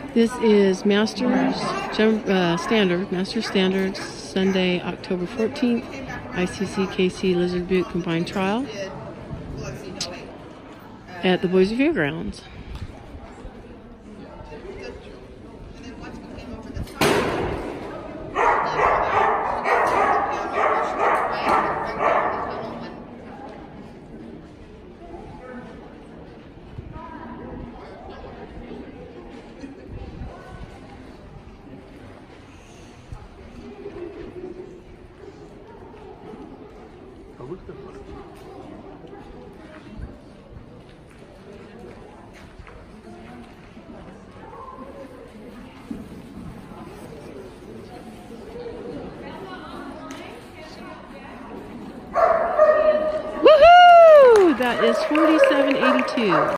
This is Masters Standard, Sunday, October 14th, ICC-KC Lizard Butte Combined Trial at the Boise Fairgrounds. Woohoo! That is 4782.